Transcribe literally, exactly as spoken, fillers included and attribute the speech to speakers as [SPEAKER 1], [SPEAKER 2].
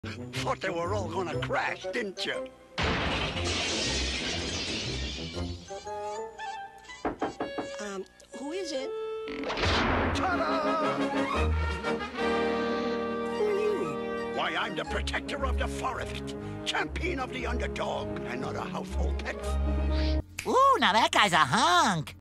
[SPEAKER 1] Thought they were all gonna crash, didn't you?
[SPEAKER 2] Um, who is it?
[SPEAKER 1] Ta-da!
[SPEAKER 2] Who are you?
[SPEAKER 1] Why, I'm the protector of the forest, champion of the underdog, and not a household pet.
[SPEAKER 3] Ooh, now that guy's a hunk.